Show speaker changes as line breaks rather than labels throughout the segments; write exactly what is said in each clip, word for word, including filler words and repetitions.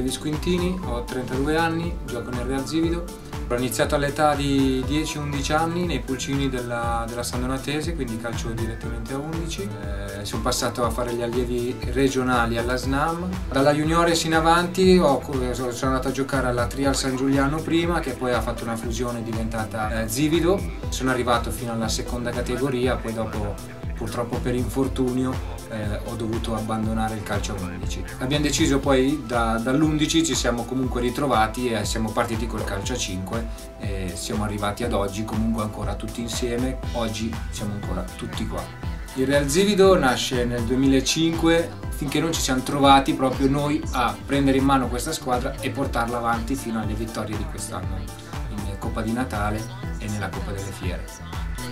Davis Quintini, ho trentadue anni, gioco nel Real Zivido. Ho iniziato all'età di dieci undici anni nei pulcini della, della San Donatese, quindi calcio direttamente a undici. Eh, sono passato a fare gli allievi regionali alla S N A M. Dalla juniores in avanti ho, sono andato a giocare alla Trial San Giuliano prima, che poi ha fatto una fusione e è diventata eh, Zivido. Sono arrivato fino alla seconda categoria, poi dopo purtroppo per infortunio eh, ho dovuto abbandonare il calcio a undici. Abbiamo deciso poi da, dall'undici ci siamo comunque ritrovati e siamo partiti col calcio a cinque e siamo arrivati ad oggi comunque ancora tutti insieme. Oggi siamo ancora tutti qua. Il Real Zivido nasce nel duemilacinque, finché non ci siamo trovati proprio noi a prendere in mano questa squadra e portarla avanti fino alle vittorie di quest'anno in Coppa di Natale e nella Coppa delle Fiere.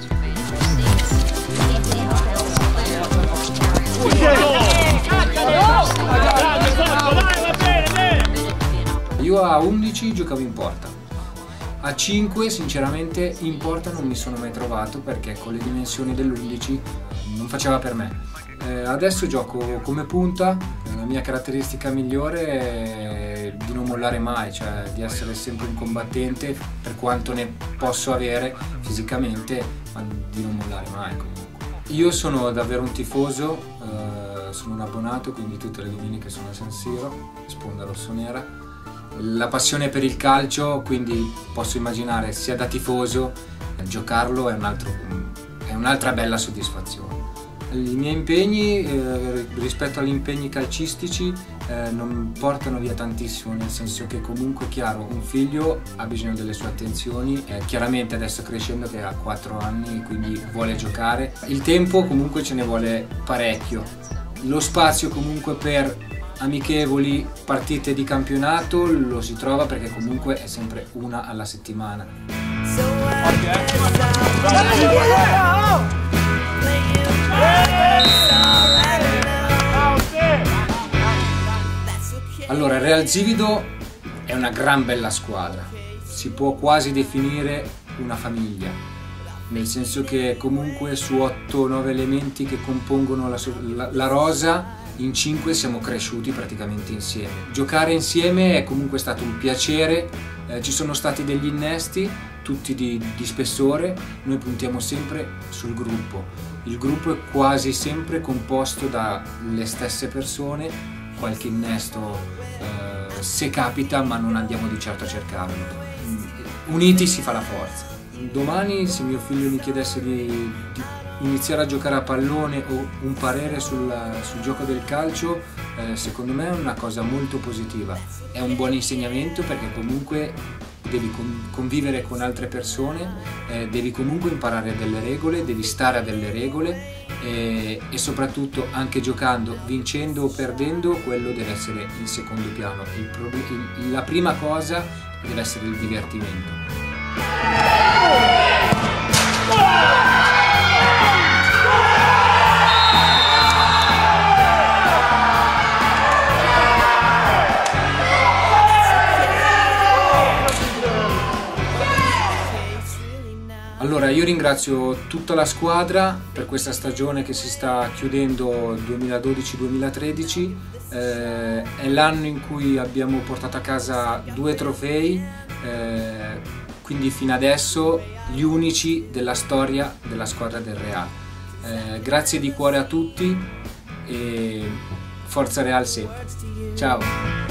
Io a undici giocavo in porta, a cinque sinceramente in porta non mi sono mai trovato perché con le dimensioni dell'undici non faceva per me. Eh, adesso gioco come punta, la mia caratteristica migliore è di non mollare mai, cioè di essere sempre un combattente per quanto ne posso avere fisicamente, ma di non mollare mai comunque. Io sono davvero un tifoso, eh, sono un abbonato, quindi tutte le domeniche sono a San Siro, sponda rossonera. La passione per il calcio, quindi posso immaginare sia da tifoso, giocarlo è un'altra bella soddisfazione. I miei impegni eh, rispetto agli impegni calcistici eh, non portano via tantissimo, nel senso che comunque chiaro un figlio ha bisogno delle sue attenzioni, eh, chiaramente adesso crescendo che ha quattro anni quindi vuole giocare, il tempo comunque ce ne vuole parecchio, lo spazio comunque per amichevoli, partite di campionato lo si trova perché comunque è sempre una alla settimana. Allora, il Real Zivido è una gran bella squadra, si può quasi definire una famiglia, nel senso che comunque su otto nove elementi che compongono la, la, la rosa, in cinque siamo cresciuti praticamente insieme. Giocare insieme è comunque stato un piacere, eh, ci sono stati degli innesti, tutti di, di spessore, noi puntiamo sempre sul gruppo. Il gruppo è quasi sempre composto dalle stesse persone, qualche innesto eh, se capita, ma non andiamo di certo a cercarlo. Uniti si fa la forza. Domani se mio figlio mi chiedesse di, di iniziare a giocare a pallone o un parere sul, sul gioco del calcio, eh, secondo me è una cosa molto positiva. È un buon insegnamento perché comunque devi convivere con altre persone, eh, devi comunque imparare delle regole, devi stare a delle regole e, e soprattutto anche giocando, vincendo o perdendo, quello deve essere in secondo piano. Il il, la prima cosa deve essere il divertimento. Allora, io ringrazio tutta la squadra per questa stagione che si sta chiudendo duemiladodici duemilatredici, eh, è l'anno in cui abbiamo portato a casa due trofei, eh, quindi fino adesso gli unici della storia della squadra del Real. Eh, grazie di cuore a tutti e forza Real sempre. Ciao!